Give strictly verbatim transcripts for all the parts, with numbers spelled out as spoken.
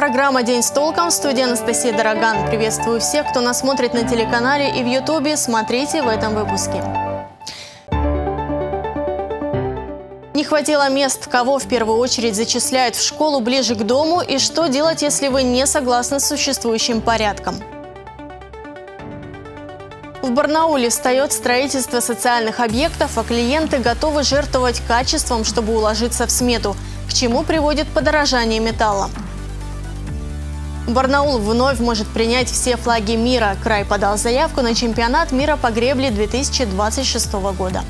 Программа «День с толком», в студии Анастасия Дороган. Приветствую всех, кто нас смотрит на телеканале и в Ютубе. Смотрите в этом выпуске. Не хватило мест, кого в первую очередь зачисляют в школу ближе к дому и что делать, если вы не согласны с существующим порядком. В Барнауле встает строительство социальных объектов, а клиенты готовы жертвовать качеством, чтобы уложиться в смету, к чему приводит подорожание металла. Барнаул вновь может принять все флаги мира. Край подал заявку на чемпионат мира по гребле две тысячи двадцать шестого года.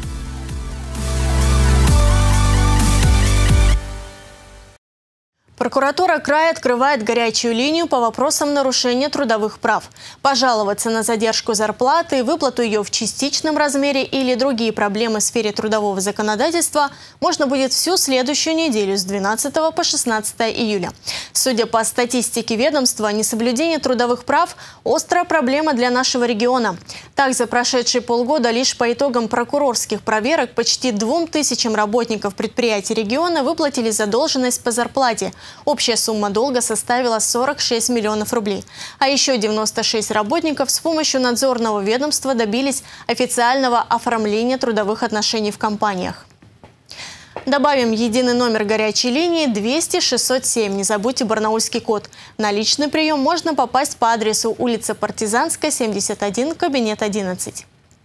Прокуратура края открывает горячую линию по вопросам нарушения трудовых прав. Пожаловаться на задержку зарплаты, выплату ее в частичном размере или другие проблемы в сфере трудового законодательства можно будет всю следующую неделю с двенадцатого по шестнадцатое июля. Судя по статистике ведомства, несоблюдение трудовых прав – острая проблема для нашего региона. Так, за прошедшие полгода лишь по итогам прокурорских проверок почти двум тысячам работников предприятий региона выплатили задолженность по зарплате. Общая сумма долга составила сорок шесть миллионов рублей. А еще девяносто шесть работников с помощью надзорного ведомства добились официального оформления трудовых отношений в компаниях. Добавим единый номер горячей линии двести шестьсот семь. Не забудьте барнаульский код. На личный прием можно попасть по адресу улица Партизанская, семьдесят один, кабинет одиннадцать.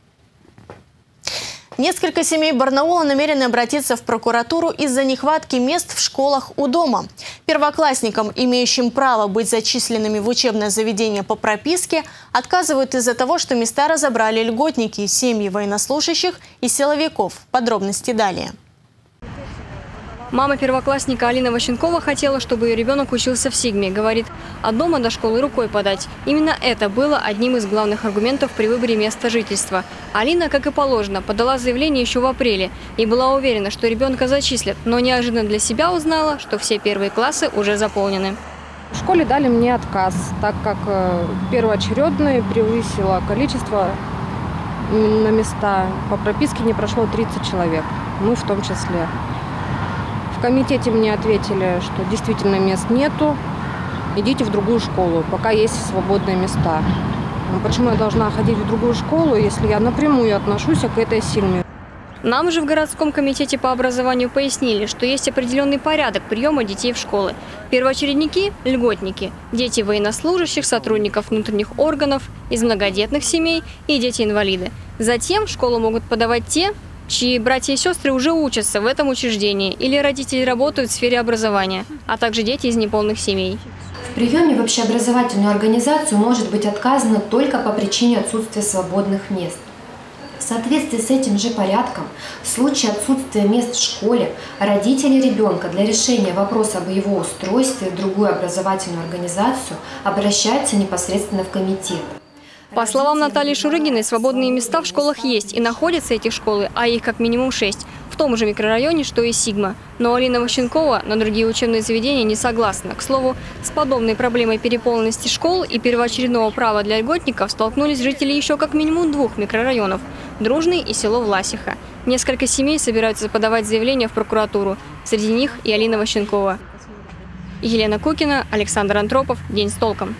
Несколько семей Барнаула намерены обратиться в прокуратуру из-за нехватки мест в школах у дома. Первоклассникам, имеющим право быть зачисленными в учебное заведение по прописке, отказывают из-за того, что места разобрали льготники, семьи военнослужащих и силовиков. Подробности далее. Мама первоклассника Алина Ващенкова хотела, чтобы ее ребенок учился в Сигме. Говорит, от дома до школы рукой подать. Именно это было одним из главных аргументов при выборе места жительства. Алина, как и положено, подала заявление еще в апреле и была уверена, что ребенка зачислят, но неожиданно для себя узнала, что все первые классы уже заполнены. В школе дали мне отказ, так как первоочередное превысило количество на места. По прописке не прошло тридцать человек, мы в том числе. В комитете мне ответили, что действительно мест нету, идите в другую школу, пока есть свободные места. Но почему я должна ходить в другую школу, если я напрямую отношусь к этой Сигме? Нам же в городском комитете по образованию пояснили, что есть определенный порядок приема детей в школы. Первоочередники – льготники, дети военнослужащих, сотрудников внутренних органов, из многодетных семей и дети-инвалиды. Затем в школу могут подавать те, чьи братья и сестры уже учатся в этом учреждении или родители работают в сфере образования, а также дети из неполных семей. В приеме в общеобразовательную организацию может быть отказано только по причине отсутствия свободных мест. В соответствии с этим же порядком, в случае отсутствия мест в школе, родители ребенка для решения вопроса об его устройстве в другую образовательную организацию обращаются непосредственно в комитет. По словам Натальи Шурыгиной, свободные места в школах есть, и находятся эти школы, а их как минимум шесть, в том же микрорайоне, что и Сигма. Но Алина Ващенкова на другие учебные заведения не согласна. К слову, с подобной проблемой переполненности школ и первоочередного права для льготников столкнулись жители еще как минимум двух микрорайонов – Дружный и село Власиха. Несколько семей собираются подавать заявление в прокуратуру. Среди них и Алина Ващенкова. Елена Кукина, Александр Антропов. День с толком.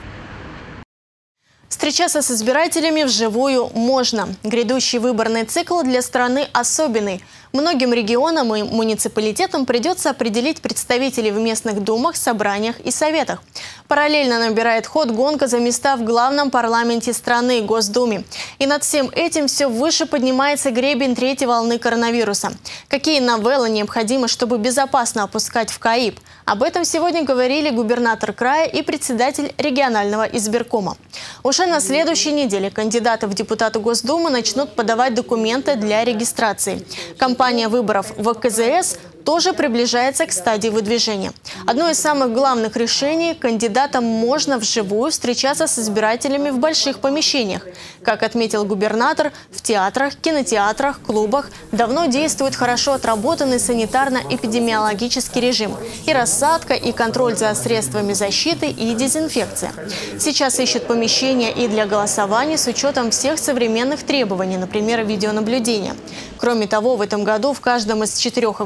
Встречаться с избирателями вживую можно. Грядущий выборный цикл для страны особенный. Многим регионам и муниципалитетам придется определить представителей в местных думах, собраниях и советах. Параллельно набирает ход гонка за места в главном парламенте страны – Госдуме. И над всем этим все выше поднимается гребень третьей волны коронавируса. Какие новеллы необходимы, чтобы безопасно опускать в КАИП? Об этом сегодня говорили губернатор края и председатель регионального избиркома. Уже на следующей неделе кандидаты в депутаты Госдумы начнут подавать документы для регистрации. Кампания выборов в ка зэ эс тоже приближается к стадии выдвижения. Одно из самых главных решений – кандидатам можно вживую встречаться с избирателями в больших помещениях. Как отметил губернатор, в театрах, кинотеатрах, клубах давно действует хорошо отработанный санитарно-эпидемиологический режим. И рассадка, и контроль за средствами защиты, и дезинфекция. Сейчас ищут помещения и для голосования с учетом всех современных требований, например, видеонаблюдения. Кроме того, в этом году в каждом из четырех округов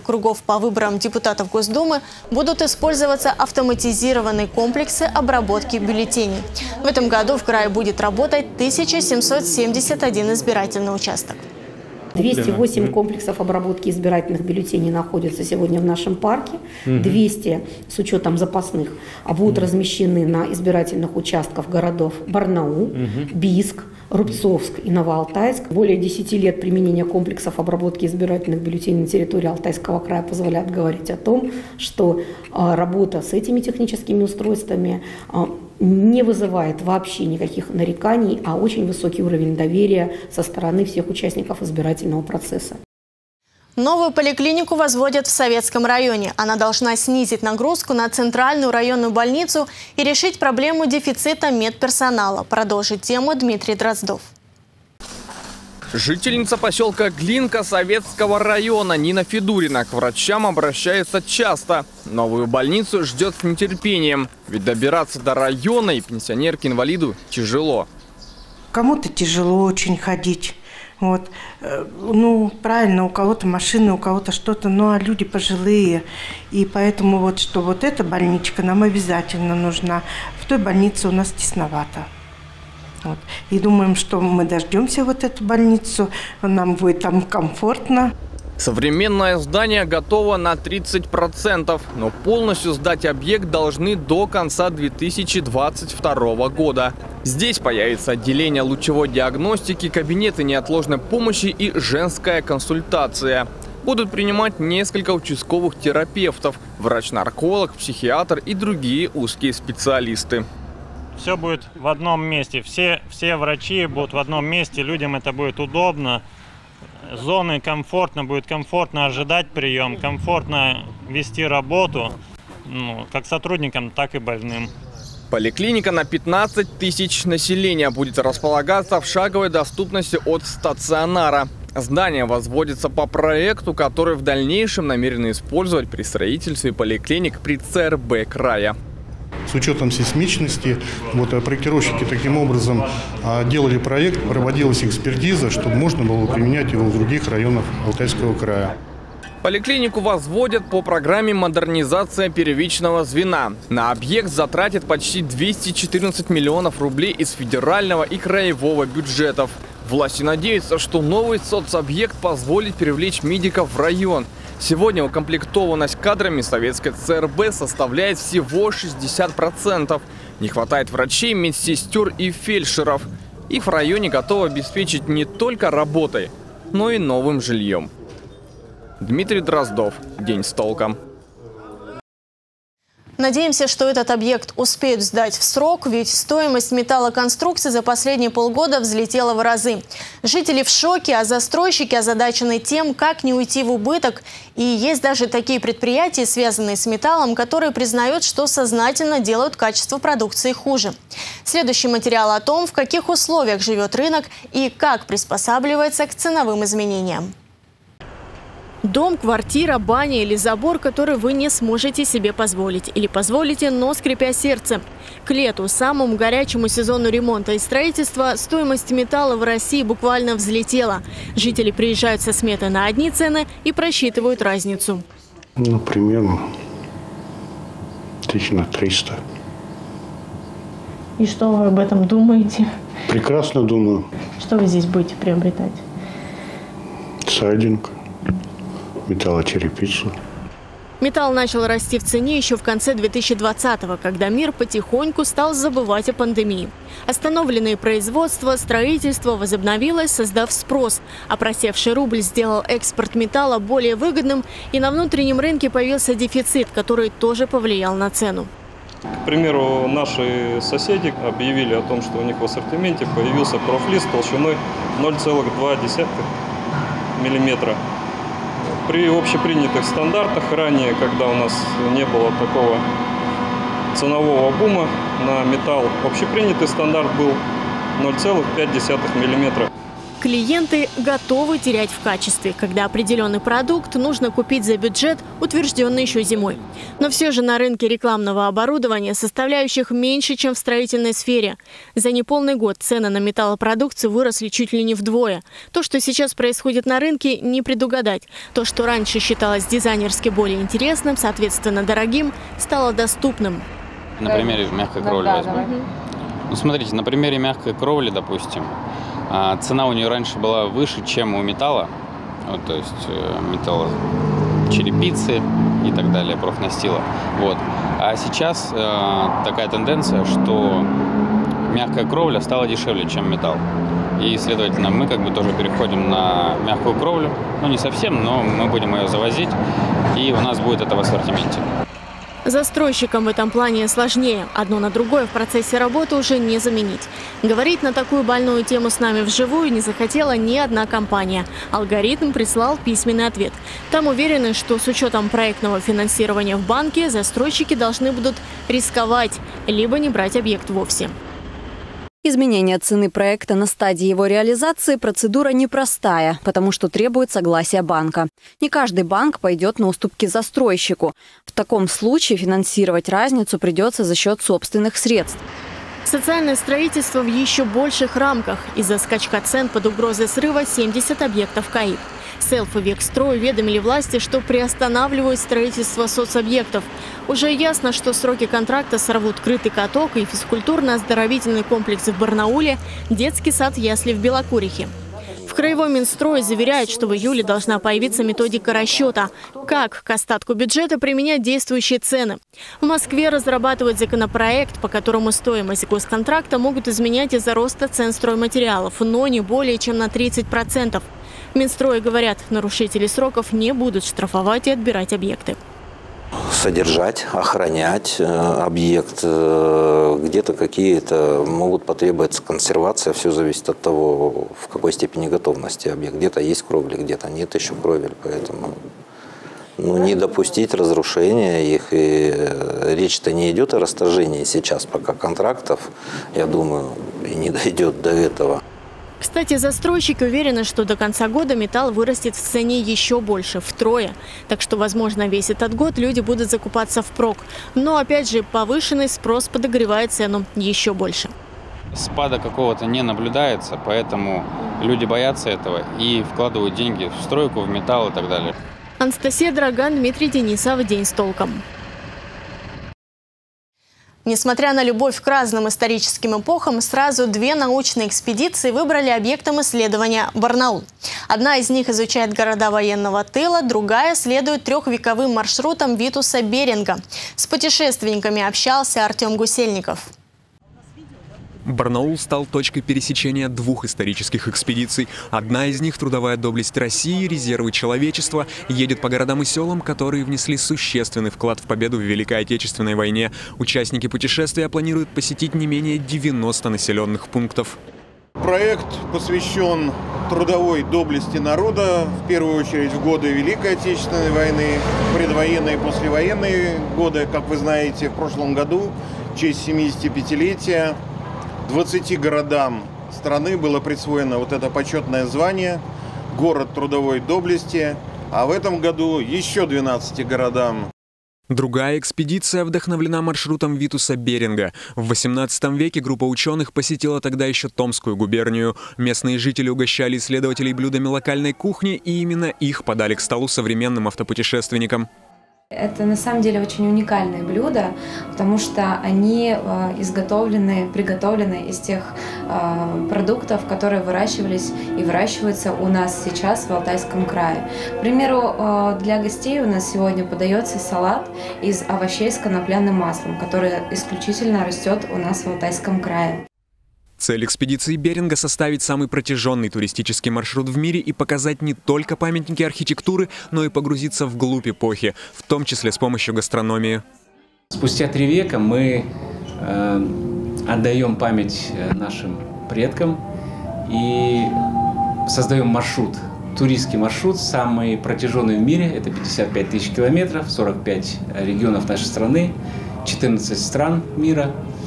по выборам депутатов Госдумы будут использоваться автоматизированные комплексы обработки бюллетеней. В этом году в крае будет работать тысяча семьсот семьдесят один избирательный участок. двести восемь комплексов обработки избирательных бюллетеней находятся сегодня в нашем парке. двести с учетом запасных будут размещены на избирательных участках городов Барнаул, Бийск, Рубцовск и Новоалтайск. Более десяти лет применения комплексов обработки избирательных бюллетеней на территории Алтайского края позволяет говорить о том, что работа с этими техническими устройствами не вызывает вообще никаких нареканий, а очень высокий уровень доверия со стороны всех участников избирательного процесса. Новую поликлинику возводят в Советском районе. Она должна снизить нагрузку на центральную районную больницу и решить проблему дефицита медперсонала. Продолжит тему Дмитрий Дроздов. Жительница поселка Глинка Советского района Нина Федурина к врачам обращается часто. Новую больницу ждет с нетерпением, ведь добираться до района и пенсионерке-инвалиду тяжело. Кому-то тяжело очень ходить. Вот. Ну, правильно, у кого-то машины, у кого-то что-то, ну, а люди пожилые. И поэтому вот, что вот эта больничка нам обязательно нужна. В той больнице у нас тесновато. Вот. И думаем, что мы дождемся вот эту больницу, нам будет там комфортно. Современное здание готово на тридцать процентов, но полностью сдать объект должны до конца две тысячи двадцать второго года. Здесь появится отделение лучевой диагностики, кабинеты неотложной помощи и женская консультация. Будут принимать несколько участковых терапевтов, врач-нарколог, психиатр и другие узкие специалисты. Все будет в одном месте, все, все врачи будут в одном месте, людям это будет удобно. Зоны комфортно, будет комфортно ожидать прием, комфортно вести работу, ну, как сотрудникам, так и больным. Поликлиника на пятнадцать тысяч населения будет располагаться в шаговой доступности от стационара. Здание возводится по проекту, который в дальнейшем намерены использовать при строительстве поликлиник при ЦРБ края. С учетом сейсмичности, вот, проектировщики таким образом делали проект, проводилась экспертиза, чтобы можно было применять его в других районах Алтайского края. Поликлинику возводят по программе «Модернизация первичного звена». На объект затратят почти двести четырнадцать миллионов рублей из федерального и краевого бюджетов. Власти надеются, что новый соцобъект позволит привлечь медиков в район. Сегодня укомплектованность кадрами советской ЦРБ составляет всего шестьдесят процентов. Не хватает врачей, медсестер и фельдшеров. Их в районе готовы обеспечить не только работой, но и новым жильем. Дмитрий Дроздов. День с толком. Надеемся, что этот объект успеют сдать в срок, ведь стоимость металлоконструкций за последние полгода взлетела в разы. Жители в шоке, а застройщики озадачены тем, как не уйти в убыток. И есть даже такие предприятия, связанные с металлом, которые признают, что сознательно делают качество продукции хуже. Следующий материал о том, в каких условиях живет рынок и как приспосабливается к ценовым изменениям. Дом, квартира, баня или забор, который вы не сможете себе позволить. Или позволите, но скрипя сердце. К лету, самому горячему сезону ремонта и строительства, стоимость металла в России буквально взлетела. Жители приезжают со сметой на одни цены и просчитывают разницу. Ну, примерно тысяч на триста. И что вы об этом думаете? Прекрасно думаю. Что вы здесь будете приобретать? Сайдинг. Металлочерепицу. Металл начал расти в цене еще в конце две тысячи двадцатого, когда мир потихоньку стал забывать о пандемии. Остановленное производство, строительство возобновилось, создав спрос. А просевший рубль сделал экспорт металла более выгодным, и на внутреннем рынке появился дефицит, который тоже повлиял на цену. К примеру, наши соседи объявили о том, что у них в ассортименте появился профлист толщиной ноль целых два десятых миллиметра. При общепринятых стандартах ранее, когда у нас не было такого ценового бума на металл, общепринятый стандарт был ноль целых пять десятых миллиметра. клиенты готовы терять в качестве, когда определенный продукт нужно купить за бюджет, утвержденный еще зимой. Но все же на рынке рекламного оборудования составляющих меньше, чем в строительной сфере. За неполный год цены на металлопродукцию выросли чуть ли не вдвое. То, что сейчас происходит на рынке, не предугадать. То, что раньше считалось дизайнерски более интересным, соответственно дорогим, стало доступным. На примере мягкой кровли возьмем. Ну, смотрите, на примере мягкой кровли, допустим, цена у нее раньше была выше, чем у металла. Вот, то есть металла, черепицы и так далее, профнастила. Вот. А сейчас э, такая тенденция, что мягкая кровля стала дешевле, чем металл. И, следовательно, мы как бы тоже переходим на мягкую кровлю. Ну, не совсем, но мы будем ее завозить, и у нас будет это в ассортименте. Застройщикам в этом плане сложнее. Одно на другое в процессе работы уже не заменить. Говорить на такую больную тему с нами вживую не захотела ни одна компания. Алгоритм прислал письменный ответ. Там уверены, что с учетом проектного финансирования в банке застройщики должны будут рисковать, либо не брать объект вовсе. Изменение цены проекта на стадии его реализации – процедура непростая, потому что требует согласия банка. Не каждый банк пойдет на уступки застройщику. В таком случае финансировать разницу придется за счет собственных средств. Социальное строительство в еще больших рамках. Из-за скачка цен под угрозой срыва семьдесят объектов КАИП. Селф и Векстрой уведомили власти, что приостанавливают строительство соцобъектов. Уже ясно, что сроки контракта сорвут крытый каток и физкультурно-оздоровительный комплекс в Барнауле, детский сад ясли в Белокурихе. В Краевом Минстрое заверяют, что в июле должна появиться методика расчета, как к остатку бюджета применять действующие цены. В Москве разрабатывают законопроект, по которому стоимость госконтракта могут изменять из-за роста цен стройматериалов, но не более чем на тридцать процентов. В Минстрое говорят, нарушители сроков не будут штрафовать и отбирать объекты. Содержать, охранять объект, где-то какие-то могут потребоваться консервация, все зависит от того, в какой степени готовности объект. Где-то есть кровли, где-то нет еще кровель, поэтому ну, не допустить разрушения их. И речь-то не идет о расторжении сейчас пока контрактов, я думаю, и не дойдет до этого. Кстати, застройщики уверены, что до конца года металл вырастет в цене еще больше, втрое. Так что, возможно, весь этот год люди будут закупаться впрок. Но, опять же, повышенный спрос подогревает цену еще больше. Спада какого-то не наблюдается, поэтому люди боятся этого и вкладывают деньги в стройку, в металл и так далее. Анастасия Драган, Дмитрий Денисов. День с толком. Несмотря на любовь к разным историческим эпохам, сразу две научные экспедиции выбрали объектом исследования Барнаул. Одна из них изучает города военного тыла, другая следует трехвековым маршрутам Витуса Беринга. С путешественниками общался Артем Гусельников. Барнаул стал точкой пересечения двух исторических экспедиций. Одна из них, трудовая доблесть России, резервы человечества, едет по городам и селам, которые внесли существенный вклад в победу в Великой Отечественной войне. Участники путешествия планируют посетить не менее девяноста населенных пунктов. Проект посвящен трудовой доблести народа, в первую очередь в годы Великой Отечественной войны, предвоенные и послевоенные годы. Как вы знаете, в прошлом году, в честь семидесятипятилетия, двадцати городам страны было присвоено вот это почетное звание «Город трудовой доблести», а в этом году еще двенадцати городам. Другая экспедиция вдохновлена маршрутом Витуса Беринга. В восемнадцатом веке группа ученых посетила тогда еще Томскую губернию. Местные жители угощали исследователей блюдами локальной кухни, и именно их подали к столу современным автопутешественникам. Это на самом деле очень уникальные блюда, потому что они э, изготовлены, приготовлены из тех э, продуктов, которые выращивались и выращиваются у нас сейчас в Алтайском крае. К примеру, э, для гостей у нас сегодня подается салат из овощей с конопляным маслом, который исключительно растет у нас в Алтайском крае. Цель экспедиции Беринга – составить самый протяженный туристический маршрут в мире и показать не только памятники архитектуры, но и погрузиться вглубь эпохи, в том числе с помощью гастрономии. Спустя три века мы э, отдаем память нашим предкам и создаем маршрут, туристский маршрут, самый протяженный в мире. Это пятьдесят пять тысяч километров, сорок пять регионов нашей страны, четырнадцать стран мира.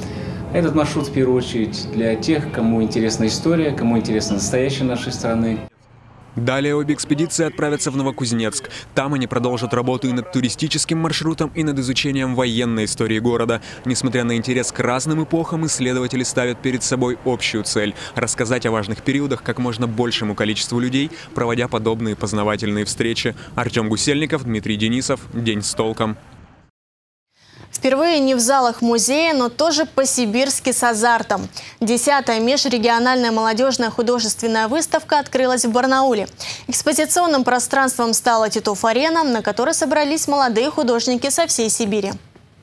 Этот маршрут в первую очередь для тех, кому интересна история, кому интересно настоящее нашей страны. Далее обе экспедиции отправятся в Новокузнецк. Там они продолжат работу и над туристическим маршрутом, и над изучением военной истории города. Несмотря на интерес к разным эпохам, исследователи ставят перед собой общую цель – рассказать о важных периодах как можно большему количеству людей, проводя подобные познавательные встречи. Артем Гусельников, Дмитрий Денисов. День с толком. Впервые не в залах музея, но тоже по-сибирски с азартом. Десятая межрегиональная молодежная художественная выставка открылась в Барнауле. Экспозиционным пространством стала Титов-арена, на которой собрались молодые художники со всей Сибири.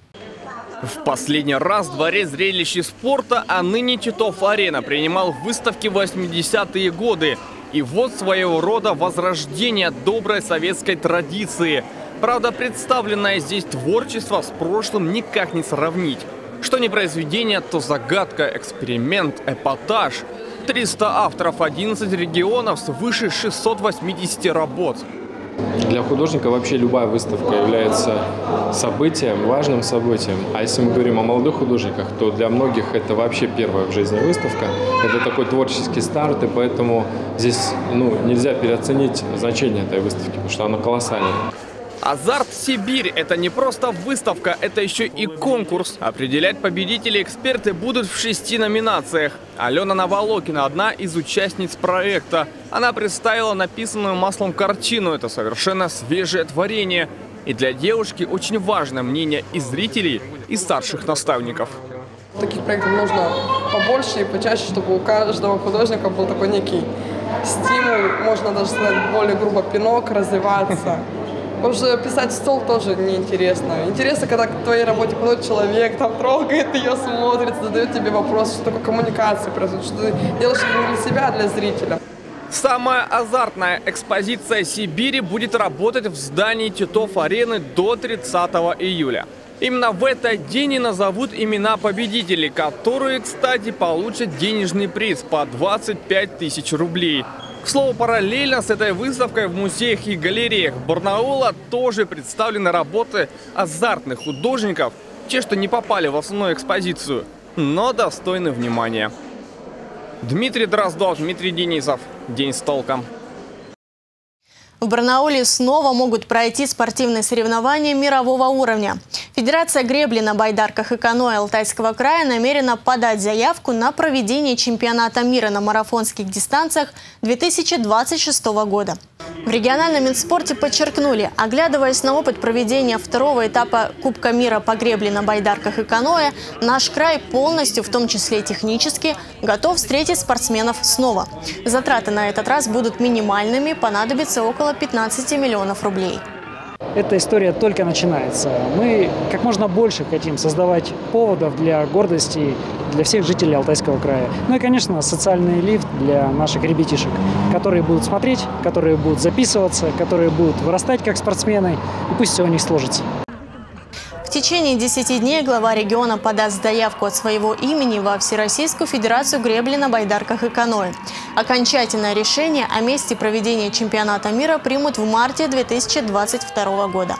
В последний раз Дворец зрелищ и спорта, а ныне Титов-арена, принимал в выставке в восьмидесятые годы. И вот своего рода возрождение доброй советской традиции. Правда, представленное здесь творчество с прошлым никак не сравнить. Что не произведение, то загадка, эксперимент, эпатаж. триста авторов, одиннадцать регионов, свыше шестисот восьмидесяти работ. Для художника вообще любая выставка является событием, важным событием. А если мы говорим о молодых художниках, то для многих это вообще первая в жизни выставка. Это такой творческий старт, и поэтому здесь ну, нельзя переоценить значение этой выставки, потому что она колоссальная. Азарт Сибирь – это не просто выставка, это еще и конкурс. Определять победителей эксперты будут в шести номинациях. Алена Наволокина – одна из участниц проекта. Она представила написанную маслом картину. Это совершенно свежее творение. И для девушки очень важно мнение и зрителей, и старших наставников. Таких проектов нужно побольше и почаще, чтобы у каждого художника был такой некий стимул, можно даже сказать, более грубо, пинок, развиваться. Уже писать в стол тоже неинтересно. Интересно, когда к твоей работе подходит человек, там трогает ее, смотрит, задает тебе вопрос, что такое коммуникация происходит, что ты делаешь не для себя, а для зрителя. Самая азартная экспозиция Сибири будет работать в здании Титов-арены до тридцатого июля. Именно в этот день и назовут имена победителей, которые, кстати, получат денежный приз по двадцать пять тысяч рублей. К слову, параллельно с этой выставкой в музеях и галереях Барнаула тоже представлены работы азартных художников, те, что не попали в основную экспозицию, но достойны внимания. Дмитрий Дроздов, Дмитрий Денисов. День с толком. В Барнауле снова могут пройти спортивные соревнования мирового уровня. Федерация гребли на байдарках и каноэ Алтайского края намерена подать заявку на проведение чемпионата мира на марафонских дистанциях две тысячи двадцать шестого года. В региональном Минспорте подчеркнули, оглядываясь на опыт проведения второго этапа Кубка мира по гребле на байдарках и каноэ, наш край полностью, в том числе технически, готов встретить спортсменов снова. Затраты на этот раз будут минимальными, понадобится около пятнадцати миллионов рублей. Эта история только начинается. Мы как можно больше хотим создавать поводов для гордости для всех жителей Алтайского края. Ну и, конечно, социальный лифт для наших ребятишек, которые будут смотреть, которые будут записываться, которые будут вырастать как спортсмены, и пусть все у них сложится. В течение десяти дней глава региона подаст заявку от своего имени во Всероссийскую федерацию гребли на байдарках и каноэ. Окончательное решение о месте проведения чемпионата мира примут в марте две тысячи двадцать второго года.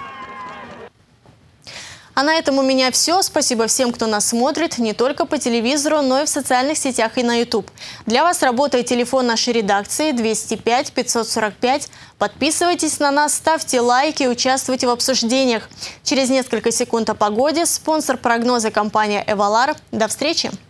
А на этом у меня все. Спасибо всем, кто нас смотрит не только по телевизору, но и в социальных сетях и на YouTube. Для вас работает телефон нашей редакции двести пять пятьсот сорок пять. Подписывайтесь на нас, ставьте лайки, участвуйте в обсуждениях. Через несколько секунд о погоде. Спонсор прогноза — компания «Эвалар». До встречи!